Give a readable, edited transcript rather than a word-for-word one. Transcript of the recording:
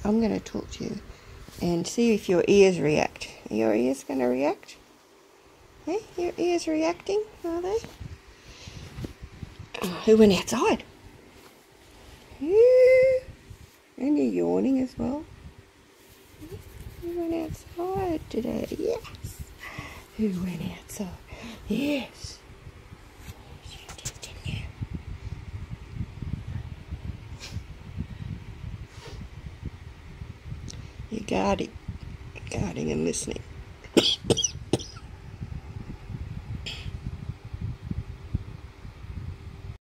I'm going to talk to you and see if your ears react. Are your ears going to react? Hey, your ears reacting, are they? Oh, who went outside? You. And you're yawning as well. Who went outside today? Yes. Who went outside? Yes. You did, didn't you? You're guarding and listening.